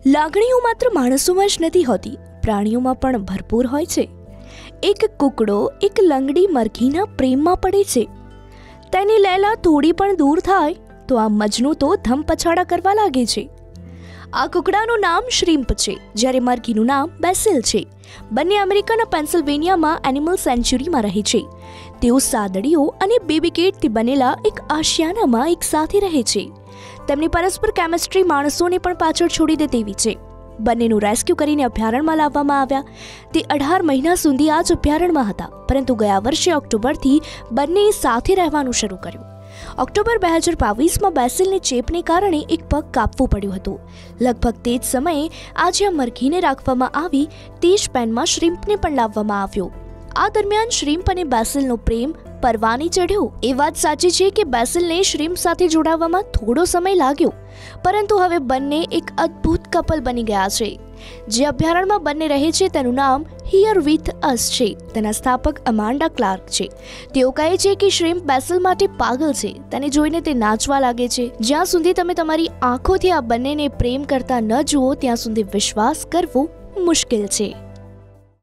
લાગણીઓ માત્ર માણસોમાં જ નથી હોતી, પ્રાણીઓમાં પણ ભરપૂર હોય છે. એક કુકડો એક લંગડી મરઘીના પ્રેમમાં પડે છે. તેની લૈલા થોડી પણ દૂર થાય તો આ મજનુ તો ધમપછાડા કરવા લાગે છે. આ કુકડાનું નામ શ્રીમ્પ છે, જ્યારે મરઘીનું નામ બેસિલ છે. બંને અમેરિકાના પેન્સિલ્વેનિયામાં એનિમલ સેન્ચ્યુરીમાં રહે છે. તેઓ સાદડીઓ અને બેબી કેટથી બનેલા એક આશિયાનામાં એક સાથે રહે છે. તેમની પરસ્પર કેમિસ્ટ્રી માણસોને પણ પાછળ છોડી દે તેવી છે. બંનેનું રેસ્ક્યુ કરીને અભયારણ્યમાં લાવવામાં આવ્યા. તે 18 મહિના સુધી આ જ અભયારણ્યમાં હતા, પરંતુ ગયા વર્ષે ઓક્ટોબરથી બંને સાથે રહેવાનું શરૂ કર્યું. ઓક્ટોબર 2022માં બેસિલને ચેપને કારણે એક પગ કાપવું પડ્યું હતું. લગભગ તે જ સમયે આજે આ મરઘીને રાખવામાં આવી તે જ પેનમાં શ્રીમ્પને પણ લાવવામાં આવ્યો. આ દરમિયાન શ્રીમ્પ અને બેસિલનો પ્રેમ પરવાની ચઢ્યો. એ વાત સાચી છે કે બેસિલને શ્રીમ્પ સાથે જોડાવામાં થોડો સમય લાગ્યો, પરંતુ હવે બંને એક અદ્ભુત કપલ બની ગયા છે. જે અભયારણ્યમાં બંને રહે છે તેનું નામ હિયર વિથ અસ છે. તેના સ્થાપક અમાન્ડા ક્લાર્ક છે. તેઓ કહે છે કે શ્રીમ્પ બેસિલ માટે પાગલ છે. તેને જોઈને તે નાચવા લાગે છે. જ્યાં સુધી તમે તમારી આંખોથી આ બંનેને પ્રેમ કરતા ન જુઓ ત્યાં સુધી વિશ્વાસ કરવો મુશ્કેલ છે.